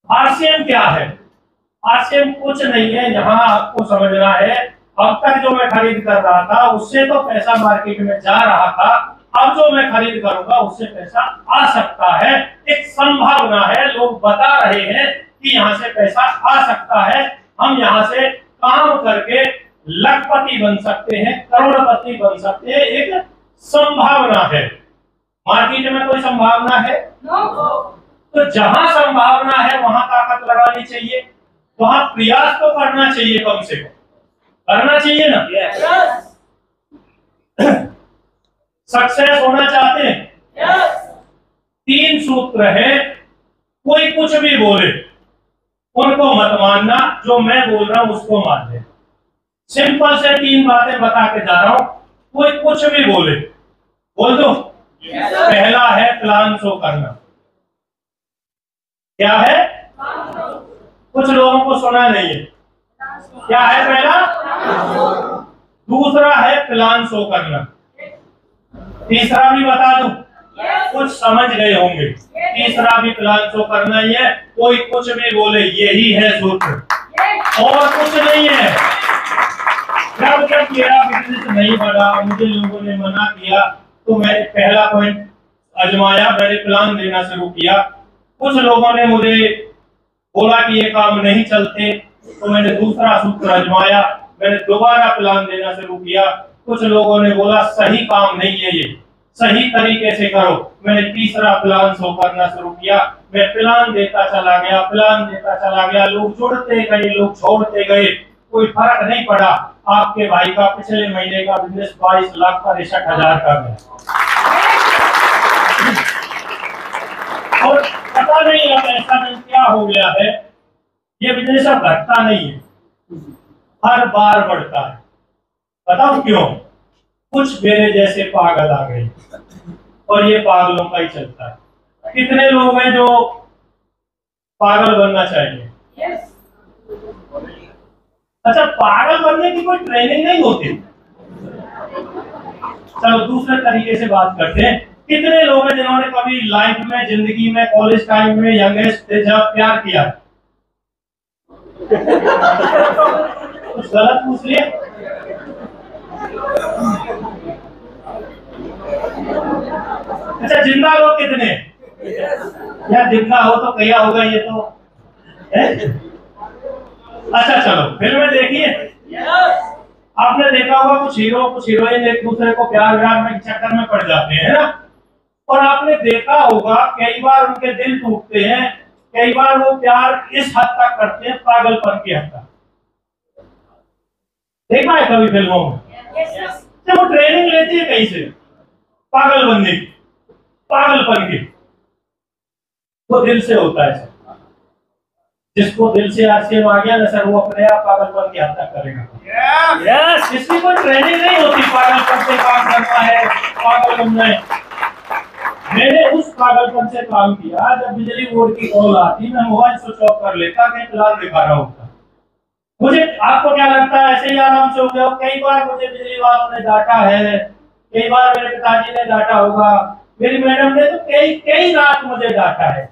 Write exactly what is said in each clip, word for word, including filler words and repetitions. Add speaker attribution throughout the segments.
Speaker 1: RCM क्या है? RCM कुछ नहीं है, यहाँ आपको समझना है। अब तक जो मैं खरीद कर रहा था उससे तो पैसा मार्केट में जा रहा था, अब जो मैं खरीद करूंगा उससे पैसा आ सकता है। एक संभावना है, लोग बता रहे हैं कि यहाँ से पैसा आ सकता है, हम यहाँ से काम करके लखपति बन सकते हैं, करोड़पति बन सकते हैं। एक संभावना है। मार्केट में कोई संभावना है? तो जहां संभावना है वहां ताकत लगानी चाहिए, वहां प्रयास तो करना चाहिए, कम से कम करना चाहिए ना। yes. सक्सेस होना चाहते हैं? yes. तीन सूत्र है, कोई कुछ भी बोले उनको मत मानना, जो मैं बोल रहा हूं उसको मान ले। सिंपल से तीन बातें बता के जा रहा हूं, कोई कुछ भी बोले बोल दो। yes. पहला है प्लान शो करना। क्या है? कुछ लोगों को सुना नहीं है। क्या है पहला? दूसरा है प्लान शो करना। तीसरा भी बता दूं, कुछ समझ गए होंगे। तीसरा भी प्लान शो करना ही है, कोई कुछ भी बोले यही है सूत्र, और कुछ नहीं है। जब जब मेरा बिजनेस नहीं बढ़ा, मुझे लोगों ने मना किया, तो मैंने पहला पॉइंट आजमाया, मैंने प्लान देना शुरू किया। कुछ लोगों ने मुझे बोला कि ये काम नहीं चलते, तो मैंने दूसरा सूत्र आजमाया, मैंने दोबारा प्लान देना शुरू किया। कुछ लोगों ने बोला सही काम नहीं है ये, सही तरीके से करो, मैंने तीसरा प्लान शो करना शुरू किया। मैं प्लान देता चला गया, प्लान देता चला गया, लोग जुड़ते गए, लोग छोड़ते गए, कोई फर्क नहीं पड़ा। आपके भाई का पिछले महीने का बिजनेस बाईस लाख का रिसठ हजार का गया, और पता नहीं अब ऐसा क्या हो गया है, ये बिजनेस अब घटता नहीं है, हर बार बढ़ता है। बताओ क्यों? कुछ मेरे जैसे पागल आ गए, और ये पागलों का ही चलता है। कितने लोग हैं जो पागल बनना चाहिए? yes. अच्छा, पागल बनने की कोई ट्रेनिंग नहीं होती? चलो दूसरे तरीके से बात करते हैं। कितने लोग हैं जिन्होंने कभी लाइफ में, जिंदगी में, कॉलेज टाइम में, यंगेस्ट थे जब प्यार किया? कुछ गलत पूछ लिया? अच्छा, जिंदा लोग कितने? यार जिंदा हो तो क्या होगा ये तो है? अच्छा चलो, फिल्में देखिए। आपने देखा होगा कुछ हीरो कुछ हीरोइन एक दूसरे को प्यार व्यार में चक्कर में पड़ जाते हैं ना, और आपने देखा होगा कई बार उनके दिल टूटते हैं, कई बार वो प्यार इस हद तक करते हैं, पागलपन की हद तक। देखा है कभी फिल्मों में? जब वो ट्रेनिंग लेती है कहीं से पागल बनने की, पागलपन की, वो दिल से होता है सर। जिसको दिल से आरसीएम आ गया ना सर, वो अपने आप पागलपन की हद तक करेगा। Yes yes. इसकी कोई ट्रेनिंग नहीं होती, पागलपन से काम करना है, पागल बनना है। मैंने उस पागलपन से काम किया, जब बिजली बोर्ड की कॉल आती मैं मोबाइल स्विच ऑफ कर लेता, कहीं प्लान दिखा रहा होता। मुझे, आपको क्या लगता है ऐसे ही आराम से हो गया? कई बार मुझे बिजली वालों ने डांटा है, कई बार मेरे पिताजी ने डांटा होगा, मेरी मैडम ने तो कई कई रात मुझे डांटा है।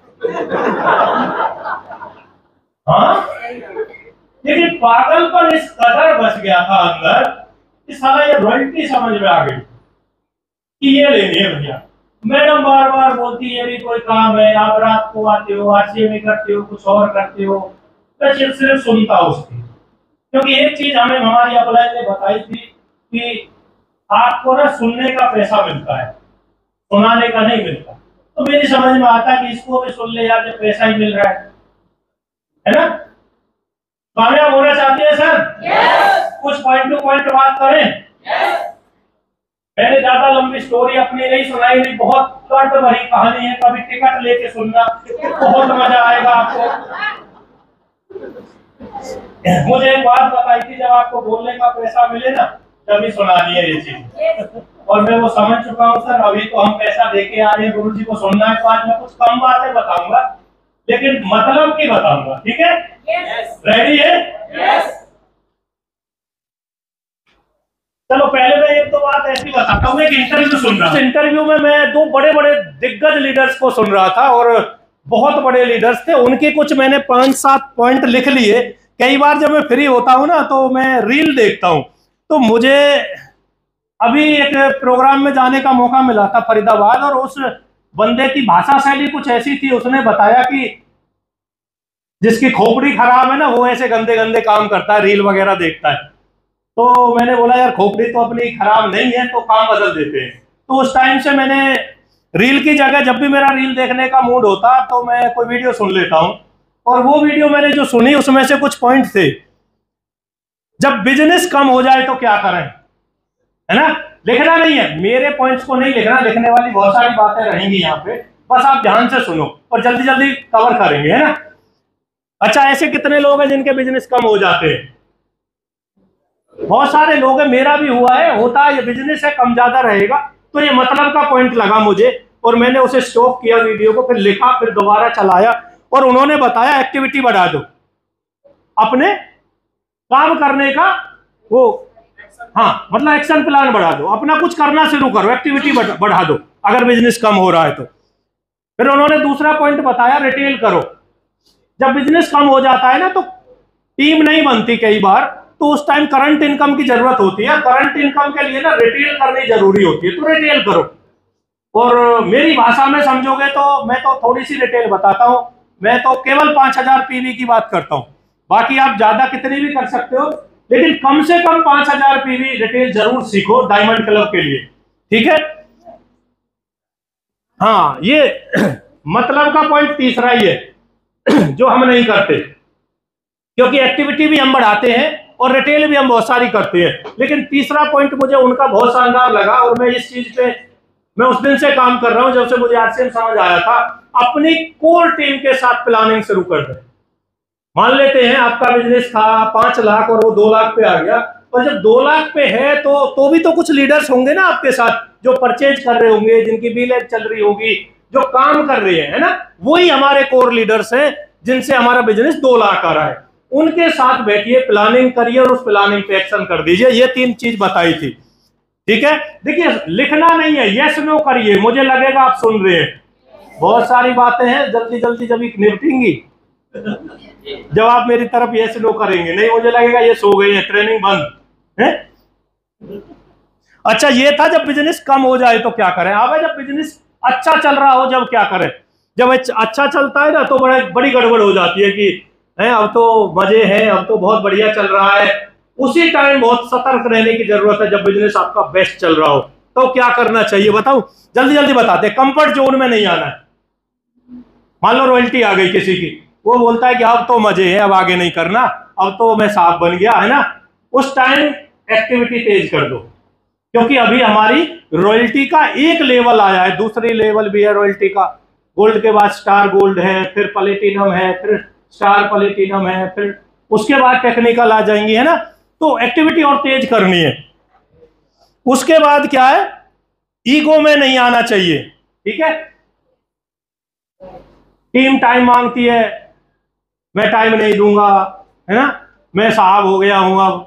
Speaker 1: हाँ, लेकिन पागलपन इस कदर बच गया था अंदर कि साला ये रॉयल्टी समझ में आ गई कि ये लेनी है भैया। मैडम बार बार बोलती है भी कोई काम है, आप रात को आते हो, आरसीएम में करते हो, कुछ और करते हो, मैं सिर्फ सिर्फ सुनता उसकी। क्योंकि एक चीज हमें हमारी अपलाइन ने बताई थी कि आपको ना सुनने का पैसा मिलता है, सुनाने का नहीं मिलता। तो मेरी समझ में आता है कि इसको भी सुन ले यार, जब पैसा ही मिल रहा है, है ना? कामयाब होना चाहते हैं सर? yes. कुछ पॉइंट टू पॉइंट बात करें। yes. मैंने ज्यादा लंबी स्टोरी अपनी नहीं सुनाई, नहीं, बहुत कर्ट भरी कहानी है, कभी टिकट लेके सुनना, बहुत मजा आएगा आपको। मुझे एक बात बताई थी, जब आपको बोलने का पैसा मिले ना तभी सुनानी है ये चीज, और मैं वो समझ चुका हूँ सर। अभी तो हम पैसा देके आ रहे हैं, गुरु जी को सुनना है, तो आज मैं कुछ कम बातें बताऊंगा लेकिन मतलब की बताऊंगा, ठीक है? रेडी है? yes. चलो पहले मैं एक तो बात ऐसी बताता हूँ, एक इंटरव्यू सुन रहा था। इंटरव्यू में मैं दो बड़े बड़े दिग्गज लीडर्स को सुन रहा था, और बहुत बड़े लीडर्स थे, उनके कुछ मैंने पांच सात पॉइंट लिख लिए। कई बार जब मैं फ्री होता हूं ना तो मैं रील देखता हूं, तो मुझे अभी एक प्रोग्राम में जाने का मौका मिला था फरीदाबाद, और उस बंदे की भाषा शैली कुछ ऐसी थी, उसने बताया कि जिसकी खोपड़ी खराब है ना वो ऐसे गंदे गंदे काम करता है, रील वगैरह देखता है। तो मैंने बोला यार खोपड़ी तो अपनी खराब नहीं है, तो काम बदल देते हैं। तो उस टाइम से मैंने रील की जगह जब भी मेरा रील देखने का मूड होता तो मैं कोई वीडियो सुन लेता हूं, और वो वीडियो मैंने जो सुनी उसमें से कुछ पॉइंट थे। जब बिजनेस कम हो जाए तो क्या करें, है ना। लिखना नहीं है, मेरे पॉइंट्स को नहीं लिखना, लिखने वाली बहुत सारी बातें रहेंगी यहाँ पे, बस आप ध्यान से सुनो और जल्दी जल्दी कवर करेंगे, है ना। अच्छा, ऐसे कितने लोग हैं जिनके बिजनेस कम हो जाते हैं? बहुत सारे लोग हैं, मेरा भी हुआ है, होता है, ये बिजनेस है कम ज्यादा रहेगा। तो ये मतलब का पॉइंट लगा मुझे, और मैंने उसे स्टॉप किया वीडियो को, फिर लिखा, फिर दोबारा चलाया, और उन्होंने बताया एक्टिविटी बढ़ा दो, अपने काम करने का वो, हाँ मतलब एक्शन प्लान बढ़ा दो, अपना कुछ करना शुरू करो, एक्टिविटी बढ़ा दो अगर बिजनेस कम हो रहा है तो। फिर उन्होंने दूसरा पॉइंट बताया, रिटेल करो। जब बिजनेस कम हो जाता है ना तो टीम नहीं बनती कई बार, तो उस टाइम करंट इनकम की जरूरत होती है। करंट इनकम के लिए ना रिटेल करनी जरूरी होती है, तो रिटेल करो। और मेरी भाषा में समझोगे तो मैं तो थोड़ी सी रिटेल बताता हूं, मैं तो केवल पांच हजार पीवी की बात करता हूं, बाकी आप ज्यादा कितनी भी कर सकते हो, लेकिन कम से कम पांच हजार पीवी रिटेल जरूर सीखो डायमंड क्लब के लिए, ठीक है। हाँ, ये मतलब का पॉइंट तीसरा ही है जो हम नहीं करते, क्योंकि एक्टिविटी भी हम बढ़ाते हैं और रिटेल भी हम बहुत सारी करते हैं, लेकिन तीसरा पॉइंट मुझे उनका बहुत शानदार लगा, और मैं इस चीज पे मैं उस दिन से काम कर रहा हूं जब से मुझे आरसीएम समझ आया था। अपनी कोर टीम के साथ प्लानिंग शुरू कर दें। मान लेते हैं आपका बिजनेस था पांच लाख और वो दो लाख पे आ गया, और जब दो लाख पे है तो तो भी तो कुछ लीडर्स होंगे ना आपके साथ जो परचेज कर रहे होंगे, जिनकी बिलें चल रही होगी, जो काम कर रहे हैं, है ना। वही हमारे कोर लीडर्स हैं जिनसे हमारा बिजनेस दो लाख आ रहा है। उनके साथ बैठिए, प्लानिंग करिए और उस प्लानिंग पे एक्शन कर दीजिए। ये तीन चीज बताई थी, ठीक है। देखिए, लिखना नहीं है, यस नो करिए। मुझे लगेगा आप सुन रहे हैं, बहुत सारी बातें हैं, जल्दी जल्दी जब निपटेंगी जब आप मेरी तरफ यस नो करेंगे, नहीं मुझे लगेगा ये सो गई है, ट्रेनिंग बंद है। अच्छा, ये था जब बिजनेस कम हो जाए तो क्या करें। अब जब बिजनेस अच्छा चल रहा हो जब क्या करें। जब अच्छा चलता है ना तो बड़ा बड़ी गड़बड़ हो जाती है कि है अब तो मजे हैं, अब तो बहुत बढ़िया चल रहा है। उसी टाइम बहुत सतर्क रहने की जरूरत है। जब बिजनेस आपका बेस्ट चल रहा हो तो क्या करना चाहिए, बताऊं? जल्दी जल्दी बताते। कंफर्ट जोन में नहीं आना है। मान लो रॉयल्टी आ गई किसी की, वो बोलता है कि अब तो मजे हैं, अब आगे नहीं करना, अब तो मैं साफ बन गया, है ना। उस टाइम एक्टिविटी तेज कर दो, क्योंकि अभी हमारी रॉयल्टी का एक लेवल आया है, दूसरी लेवल भी है रॉयल्टी का। गोल्ड के बाद स्टार गोल्ड है, फिर प्लेटिनम है, फिर स्टार प्लेटिनम है, फिर उसके बाद टेक्निकल आ जाएंगी, है ना। तो एक्टिविटी और तेज करनी है। उसके बाद क्या है, ईगो में नहीं आना चाहिए, ठीक है। टीम टाइम मांगती है, मैं टाइम नहीं दूंगा, है ना, मैं साहब हो गया हूं। अब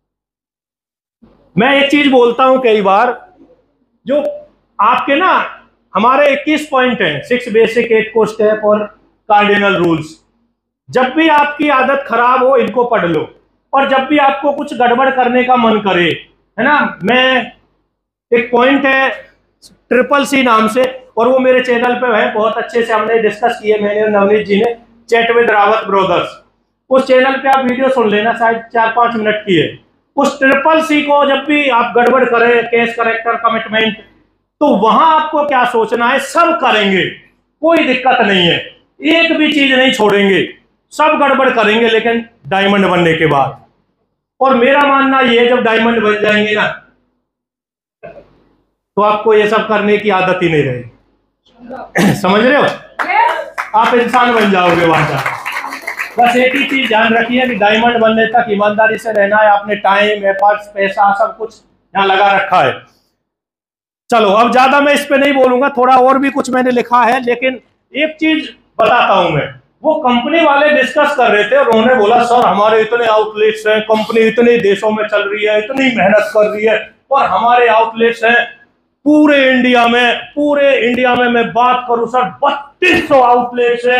Speaker 1: मैं एक चीज बोलता हूं कई बार, जो आपके ना हमारे इक्कीस पॉइंट हैं, सिक्स बेसिक, एट को स्टेप और कार्डिनल रूल्स। जब भी आपकी आदत खराब हो इनको पढ़ लो, और जब भी आपको कुछ गड़बड़ करने का मन करे, है ना। मैं एक पॉइंट है ट्रिपल सी नाम से, और वो मेरे चैनल पे है, बहुत अच्छे से हमने डिस्कस किए, मैंने और नवनीत जी ने, चैट विद रावत ब्रदर्स। उस चैनल पे आप वीडियो सुन लेना, शायद चार पांच मिनट की है। उस ट्रिपल सी को जब भी आप गड़बड़ करें, केस, करेक्टर, कमिटमेंट, तो वहां आपको क्या सोचना है, सब करेंगे, कोई दिक्कत नहीं है, एक भी चीज नहीं छोड़ेंगे, सब गड़बड़ करेंगे, लेकिन डायमंड बनने के बाद। और मेरा मानना ये है, जब डायमंड बन जाएंगे ना तो आपको ये सब करने की आदत ही नहीं रहेगी समझ रहे हो, आप इंसान बन जाओगे वहां जाकर। बस एक ही चीज ध्यान रखिए कि डायमंड बनने तक ईमानदारी से रहना है। आपने टाइम, एफर्ट्स, पैसा सब कुछ यहां लगा रखा है। चलो, अब ज्यादा मैं इस पे नहीं बोलूंगा, थोड़ा और भी कुछ मैंने लिखा है, लेकिन एक चीज बताता हूं मैं। वो कंपनी वाले डिस्कस कर रहे थे और उन्होंने बोला, सर हमारे इतने आउटलेट्स हैं, कंपनी इतने देशों में चल रही है, इतनी मेहनत कर रही है, और हमारे आउटलेट्स हैं पूरे इंडिया में पूरे इंडिया में मैं बात करूं सर, बत्तीस सौ आउटलेट्स हैं।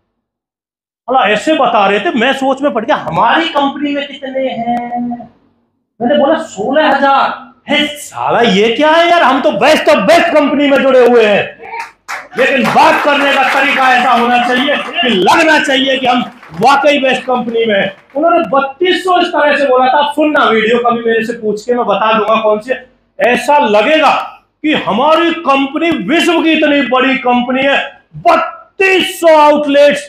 Speaker 1: अला ऐसे बता रहे थे, मैं सोच में पड़ गया हमारी कंपनी में कितने हैं। मैंने बोला सोलह हजार है। साला ये क्या है यार, हम तो बेस्ट ऑफ बेस्ट कंपनी में जुड़े हुए हैं। लेकिन बात करने का तरीका ऐसा होना चाहिए कि लगना चाहिए कि हम वाकई बेस्ट कंपनी में हैं। उन्होंने बत्तीस सौ इस तरह से बोला था। सुनना वीडियो कभी मेरे से पूछ के, मैं बता दूंगा कौन सी। ऐसा लगेगा कि हमारी कंपनी विश्व की इतनी बड़ी कंपनी है, बत्तीस सौ आउटलेट्स।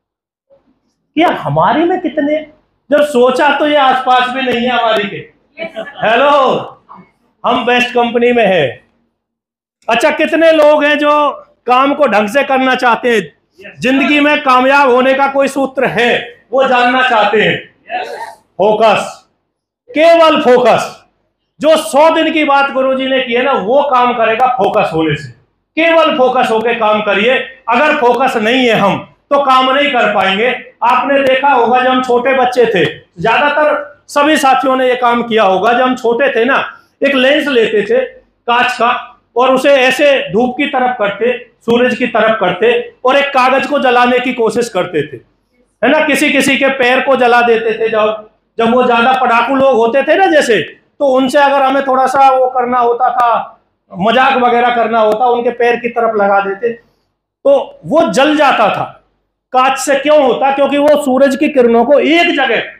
Speaker 1: क्या हमारी में कितने, जब सोचा तो ये आसपास में नहीं है हमारी के। हेलो, हम बेस्ट कंपनी में है। अच्छा, कितने लोग हैं जो काम को ढंग से करना चाहते हैं, जिंदगी में कामयाब होने का कोई सूत्र है वो जानना चाहते हैं? फोकस, केवल फोकस। जो सौ दिन की बात गुरुजी ने की है ना, वो काम करेगा फोकस होने से। केवल फोकस होके काम करिए। अगर फोकस नहीं है हम तो काम नहीं कर पाएंगे। आपने देखा होगा जब हम छोटे बच्चे थे, ज्यादातर सभी साथियों ने यह काम किया होगा, जब हम छोटे थे ना, एक लेंस लेते थे कांच का और उसे ऐसे धूप की तरफ करते, सूरज की तरफ करते और एक कागज को जलाने की कोशिश करते थे, है ना। किसी किसी के पैर को जला देते थे। जब जब वो ज्यादा पढ़ाकू लोग होते थे ना जैसे, तो उनसे अगर हमें थोड़ा सा वो करना होता था, मजाक वगैरह करना होता, उनके पैर की तरफ लगा देते तो वो जल जाता था। कांच से क्यों होता? क्योंकि वो सूरज की किरणों को एक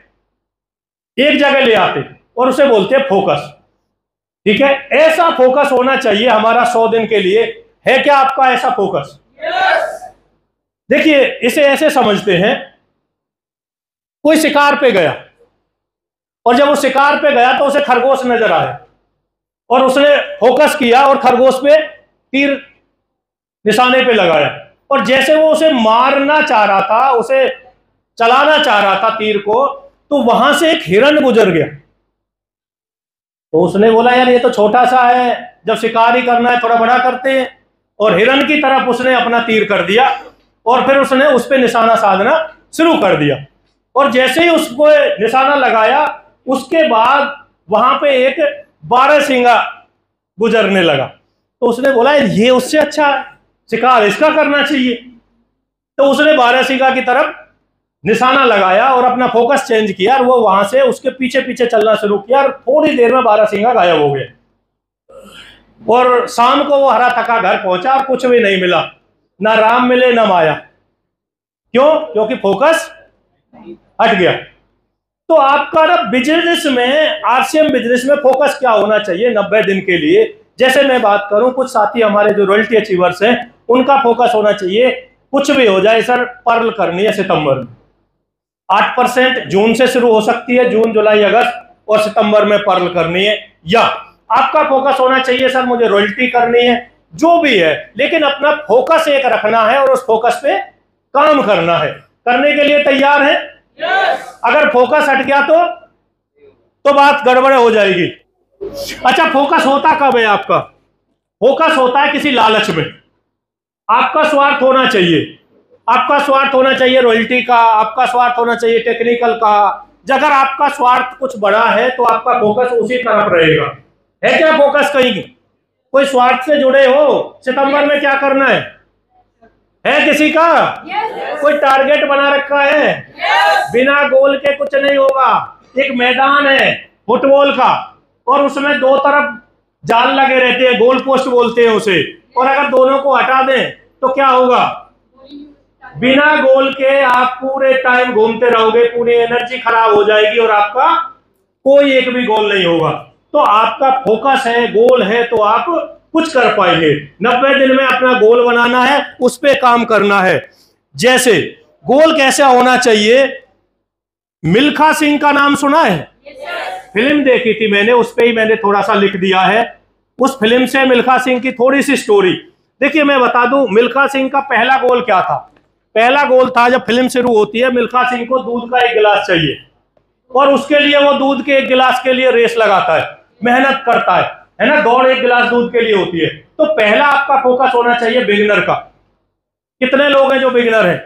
Speaker 1: जगह एक जगह ले आते और उसे बोलते हैं फोकस। ठीक है, ऐसा फोकस होना चाहिए हमारा सौ दिन के लिए। है क्या आपका ऐसा फोकस? yes! देखिए, इसे ऐसे समझते हैं, कोई शिकार पे गया और जब वो शिकार पे गया तो उसे खरगोश नजर आया और उसने फोकस किया और खरगोश पे तीर निशाने पे लगाया और जैसे वो उसे मारना चाह रहा था, उसे चलाना चाह रहा था तीर को, तो वहां से एक हिरण गुजर गया। तो उसने बोला यार ये तो छोटा सा है, जब शिकार ही करना है थोड़ा बड़ा करते हैं। और हिरण की तरफ उसने अपना तीर कर दिया और फिर उसने उस पर निशाना साधना शुरू कर दिया। और जैसे ही उसको निशाना लगाया, उसके बाद वहां पे एक बारहसिंगा गुजरने लगा। तो उसने बोला ये उससे अच्छा है, शिकार इसका करना चाहिए। तो उसने बारहसिंगा की तरफ निशाना लगाया और अपना फोकस चेंज किया और वो वहां से उसके पीछे पीछे चलना शुरू किया और थोड़ी देर में बारहसिंगा गायब हो गए। और शाम को वो हरा थका घर पहुंचा और कुछ भी नहीं मिला, ना राम मिले ना माया। क्यों? क्योंकि फोकस हट गया। तो आपका ना बिजनेस में, आरसीएम बिजनेस में फोकस क्या होना चाहिए नब्बे दिन के लिए? जैसे मैं बात करूं, कुछ साथी हमारे जो रॉयल्टी अचीवर्स हैं, उनका फोकस होना चाहिए कुछ भी हो जाए सर, पर्ल करनी है सितंबर में। आठ परसेंट जून से शुरू हो सकती है, जून जुलाई अगस्त, और सितंबर में पर्ल करनी है। या आपका फोकस होना चाहिए सर मुझे रॉयल्टी करनी है, जो भी है, लेकिन अपना फोकस एक रखना है और उस फोकस पे काम करना है। करने के लिए तैयार है? yes! अगर फोकस हट गया तो तो बात गड़बड़ हो जाएगी। अच्छा, फोकस होता कब है आपका? फोकस होता है किसी लालच में। आपका स्वार्थ होना चाहिए, आपका स्वार्थ होना चाहिए रॉयल्टी का, आपका स्वार्थ होना चाहिए टेक्निकल का। अगर आपका स्वार्थ कुछ बड़ा है तो आपका फोकस उसी तरफ रहेगा। है क्या फोकस कहीं? कोई स्वार्थ से जुड़े हो? सितंबर में क्या करना है? है किसी का? yes! कोई टारगेट बना रखा है? yes! बिना गोल के कुछ नहीं होगा। एक मैदान है फुटबॉल का और उसमें दो तरफ जाल लगे रहते हैं, गोल पोस्ट बोलते हैं उसे, और अगर दोनों को हटा दें तो क्या होगा? बिना गोल के आप पूरे टाइम घूमते रहोगे, पूरी एनर्जी खराब हो जाएगी और आपका कोई एक भी गोल नहीं होगा। तो आपका फोकस है, गोल है, तो आप कुछ कर पाएंगे। नब्बे दिन में अपना गोल बनाना है, उस पे काम करना है। जैसे गोल कैसा होना चाहिए? मिल्खा सिंह का नाम सुना है? yes, फिल्म देखी थी मैंने, उस पे ही मैंने थोड़ा सा लिख दिया है। उस फिल्म से मिल्खा सिंह की थोड़ी सी स्टोरी देखिए। मैं बता दूं, मिल्खा सिंह का पहला गोल क्या था? पहला गोल था, जब फिल्म शुरू होती है, मिल्खा सिंह को दूध का एक गिलास चाहिए और उसके लिए वो दूध के एक गिलास के लिए रेस लगाता है, मेहनत करता है, है ना। दौड़ एक गिलास दूध के लिए होती है। तो पहला आपका फोकस होना चाहिए बिगिनर का। कितने लोग हैं जो बिगिनर हैं?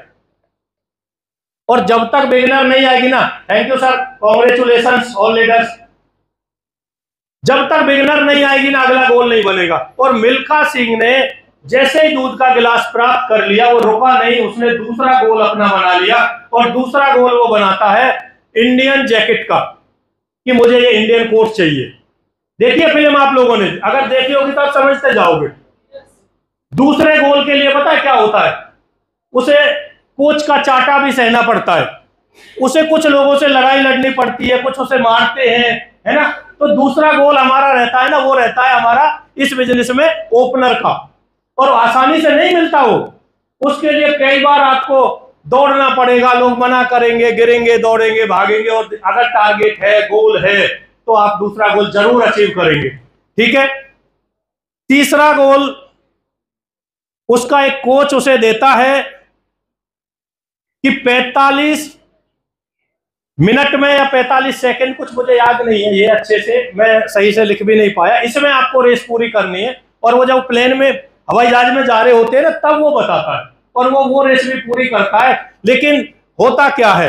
Speaker 1: और जब तक बिगिनर नहीं आएगी ना, thank you sir, congratulations all leaders, जब तक बिगिनर नहीं आएगी ना अगला गोल नहीं बनेगा। और मिल्खा सिंह ने जैसे ही दूध का गिलास प्राप्त कर लिया वो रुका नहीं, उसने दूसरा गोल अपना बना लिया। और दूसरा गोल वो बनाता है इंडियन जैकेट का, कि मुझे ये इंडियन कोट चाहिए। देखिए फिल्म आप लोगों ने, अगर देखी होगी तो आप समझते जाओगे। दूसरे गोल के लिए पता है क्या होता है, उसे कोच का चाटा भी सहना पड़ता है, उसे कुछ लोगों से लड़ाई लड़नी पड़ती है, कुछ उसे मारते हैं, है ना। तो दूसरा गोल हमारा रहता है ना, वो रहता है हमारा इस बिजनेस में ओपनर का, और आसानी से नहीं मिलता वो। उसके लिए कई बार आपको दौड़ना पड़ेगा, लोग मना करेंगे, गिरेंगे, दौड़ेंगे, भागेंगे, और अगर टारगेट है, गोल है, तो आप दूसरा गोल जरूर अचीव करेंगे। ठीक है। तीसरा गोल उसका एक कोच उसे देता है कि पैंतालीस मिनट में या पैंतालीस सेकंड, कुछ मुझे याद नहीं है ये अच्छे से, मैं सही से लिख भी नहीं पाया, इसमें आपको रेस पूरी करनी है। और वो जब प्लेन में, हवाई जहाज में जा रहे होते हैं ना, तब वो बताता है, और वो वो रेस भी पूरी करता है। लेकिन होता क्या है,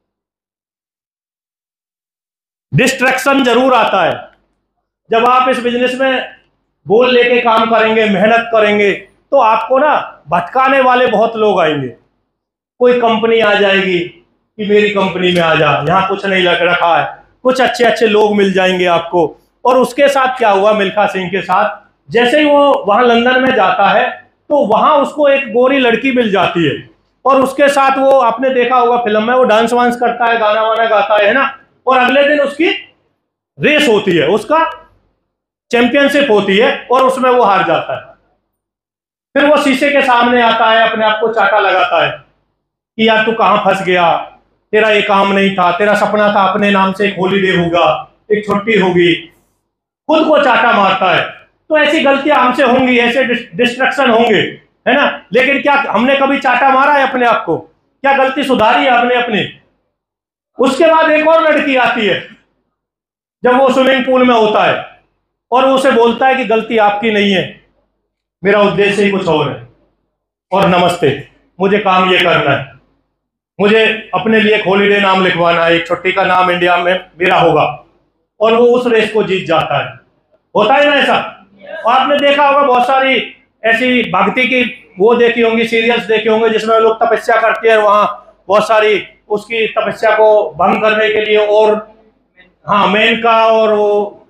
Speaker 1: डिस्ट्रैक्शन जरूर आता है। जब आप इस बिजनेस में गोल लेके काम करेंगे, मेहनत करेंगे, तो आपको ना भटकाने वाले बहुत लोग आएंगे। कोई कंपनी आ जाएगी कि मेरी कंपनी में आ जा, यहाँ कुछ नहीं लग रखा है, कुछ अच्छे अच्छे लोग मिल जाएंगे आपको। और उसके साथ क्या हुआ मिल्खा सिंह के साथ, जैसे ही वो वहां लंदन में जाता है तो वहां उसको एक गोरी लड़की मिल जाती है, और उसके साथ वो, आपने देखा होगा फिल्म में, वो डांस वांस करता है, गाना वाना गाता है ना। और अगले दिन उसकी रेस होती है, उसका चैंपियनशिप होती है, और उसमें वो हार जाता है। फिर वो शीशे के सामने आता है, अपने आप को चाटा लगाता है कि यार तू कहां फंस गया, तेरा ये काम नहीं था, तेरा सपना था अपने नाम से एक हॉलीडे होगा, एक छुट्टी होगी, खुद को चाटा मारता है। तो ऐसी गलतियां हमसे होंगी, ऐसे डिस्ट्रक्शन होंगे, है ना। लेकिन क्या हमने कभी चाटा मारा है अपने आप को? क्या गलती सुधारी है हमने अपनी? उसके बाद एक और लड़की आती है, जब वो स्विमिंग पूल में होता है, और वो उसे बोलता है कि गलती आपकी नहीं है, मेरा उद्देश्य ही कुछ और है, और नमस्ते, मुझे काम ये करना है, मुझे अपने लिए एक हॉलीडे नाम लिखवाना है, एक छुट्टी का नाम इंडिया में मेरा होगा। और वो उस रेस को जीत जाता है। होता है ना ऐसा? और आपने देखा होगा बहुत सारी ऐसी भक्ति की वो देखी होंगी, सीरियल्स देखे होंगे, जिसमें लोग तपस्या करते हैं, वहां बहुत सारी उसकी तपस्या को भंग करने के लिए, और हाँ मेनका, और वो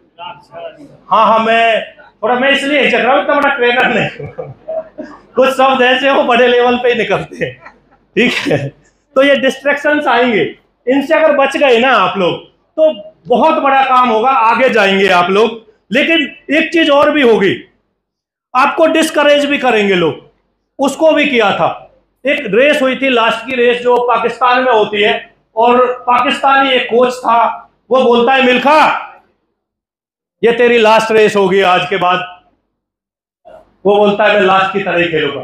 Speaker 1: हाँ हाँ मैं थोड़ा मैं इसलिए हिचक रहा हूँ, इतना बड़ा ट्रेनर नहीं कुछ शब्द ऐसे वो बड़े लेवल पे ही निकलते हैं। ठीक है। तो ये डिस्ट्रैक्शंस आएंगे, इनसे अगर बच गए ना आप लोग तो बहुत बड़ा काम होगा, आगे जाएंगे आप लोग। लेकिन एक चीज और भी होगी, आपको डिस्करेज भी करेंगे लोग। उसको भी किया था, एक रेस हुई थी, लास्ट की रेस जो पाकिस्तान में होती है, और पाकिस्तानी एक कोच था, वो बोलता है मिल्खा ये तेरी लास्ट रेस होगी आज के बाद। वो बोलता है मैं लास्ट की तरह ही खेलूंगा।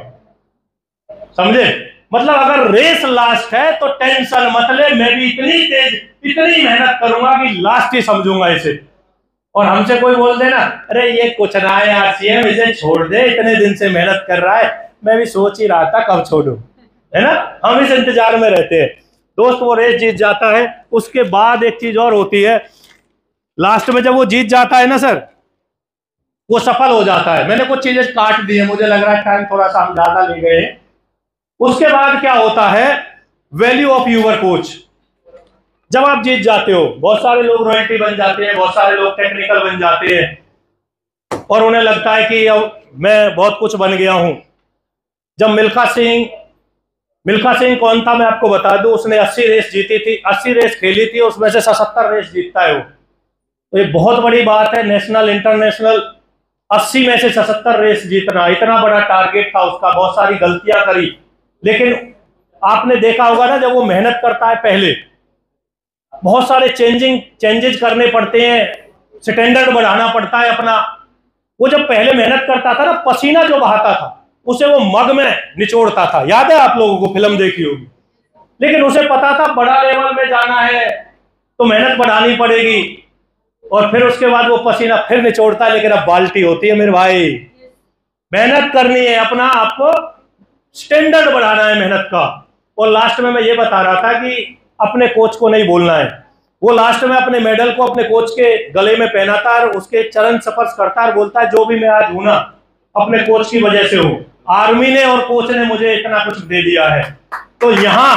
Speaker 1: समझे? मतलब अगर रेस लास्ट है तो टेंशन मत ले, मैं भी इतनी तेज इतनी मेहनत करूंगा कि लास्ट ही समझूंगा इसे। और हमसे कोई बोल देना अरे ये कुछ ना है यार सीएम, इसे छोड़ दे, इतने दिन से मेहनत कर रहा है, मैं भी सोच ही रहा था कब छोड़ूं, है ना। हम इस इंतजार में रहते हैं। दोस्त वो रेस जीत जाता है, उसके बाद एक चीज और होती है, लास्ट में जब वो जीत जाता है ना सर, वो सफल हो जाता है। मैंने कुछ चीजें काट दी है, मुझे लग रहा है टाइम थोड़ा सा हम ज्यादा ले गए। उसके बाद क्या होता है, वैल्यू ऑफ यूर कोच। जब आप जीत जाते हो, बहुत सारे लोग रॉयल्टी बन जाते हैं, बहुत सारे लोग टेक्निकल बन जाते हैं, और उन्हें लगता है कि अब मैं बहुत कुछ बन गया हूं। जब मिल्खा सिंह मिल्खा सिंह कौन था मैं आपको बता दूं, उसने अस्सी रेस जीती थी, अस्सी रेस खेली थी, उसमें से सत्तर रेस जीतता है वो। तो ये बहुत बड़ी बात है, नेशनल इंटरनेशनल अस्सी में से सत्तर रेस जीतना, इतना बड़ा टारगेट था उसका। बहुत सारी गलतियां करी, लेकिन आपने देखा होगा ना, जब वो मेहनत करता है, पहले बहुत सारे चेंजिंग चेंजेस करने पड़ते हैं, स्टैंडर्ड बढ़ाना पड़ता है अपना। वो जब पहले मेहनत करता था ना, पसीना जो बहाता था उसे वो मग में निचोड़ता था, याद है आप लोगों को, फिल्म देखी होगी। लेकिन उसे पता था बड़ा लेवल में जाना है तो मेहनत बढ़ानी पड़ेगी, और फिर उसके बाद वो पसीना फिर निचोड़ता है। लेकिन अब बाल्टी होती है मेरे भाई, मेहनत करनी है, अपना आपको स्टैंडर्ड बढ़ाना है मेहनत का। और लास्ट में मैं ये बता रहा था कि अपने कोच को नहीं बोलना है वो लास्ट में अपने मेडल को अपने कोच के गले में पहनाता है और उसके चरण स्पर्श करता है, बोलता है जो भी मैं आज हूं ना अपने कोच की वजह से हूं। आर्मी ने और कोच ने मुझे इतना कुछ दे दिया है। तो यहां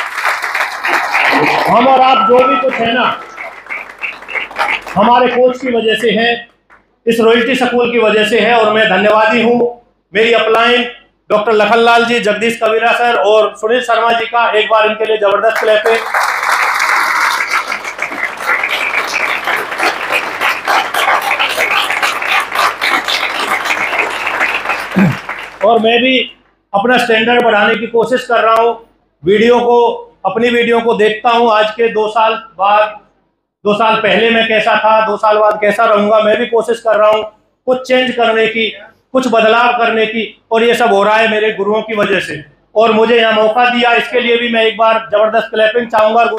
Speaker 1: हम और आप जो भी कुछ है ना हमारे कोच की वजह से है, इस रॉयल्टी स्कूल की वजह से है। और मैं धन्यवादी हूं मेरी upline doctor Lakhanlal ji, Jagdish Kabira sir और सुनील शर्मा जी का। एक बार इनके लिए जबरदस्त क्लैप है। और मैं भी अपना स्टैंडर्ड बढ़ाने की कोशिश कर रहा हूं। वीडियो को अपनी वीडियो को देखता हूं, आज के दो साल बाद, दो साल पहले मैं कैसा था, दो साल बाद कैसा रहूंगा। मैं भी कोशिश कर रहा हूं कुछ चेंज करने की, कुछ बदलाव करने की। और ये सब हो रहा है मेरे गुरुओं की वजह से। और मुझे यहाँ मौका दिया, इसके लिए भी मैं एक बार जबरदस्त क्लैपिंग चाहूंगा।